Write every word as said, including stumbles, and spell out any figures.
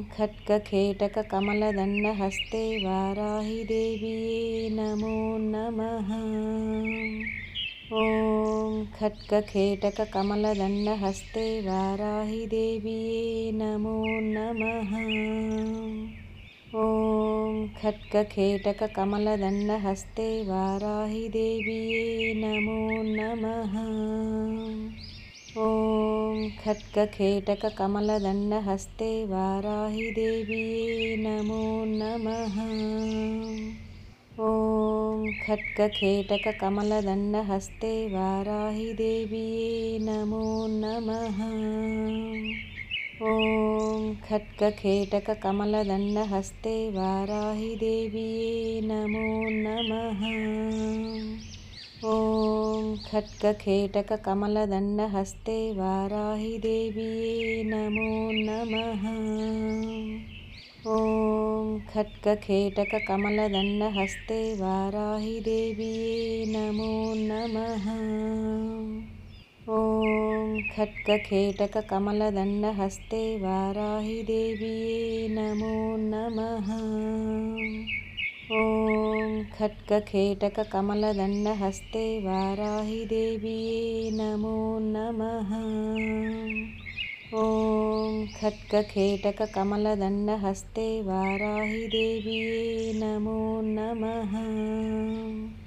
खट्गखेटककमलदण्डहस्ते वाराहिदेव्यै नमो नमः। ॐ खट्गखेटककमलदण्डहस्ते वाराहिदेव्यै नमो नमः। ॐ खट्गखेटककमलदण्डहस्ते वाराहिदेव्यै नमो नमः। ॐ खट्गखेटककमलदण्डहस्ते वाराहिदेव्यै नमो नमः। ॐ खट्गखेटककमलदण्डहस्ते वाराहिदेव्यै नमो नमः। ॐ खट्गखेटककमलदण्डहस्ते वाराहिदेव्यै नमो नमः। ॐ खट्गखेटककमलदण्डहस्ते वाराहिदेव्यै नमो नमः। ॐ खट्गखेटककमलदण्डहस्ते वाराहिदेव्यै नमो नमः। ॐ खट्गखेटककमलदण्डहस्ते वाराहिदेव्यै नमो नमः। ॐ खट्गखेटककमलदण्डहस्ते वाराहिदेव्यै नमो नमः। ॐ खट्गखेटककमलदण्डहस्ते वाराहिदेव्यै नमो नमः।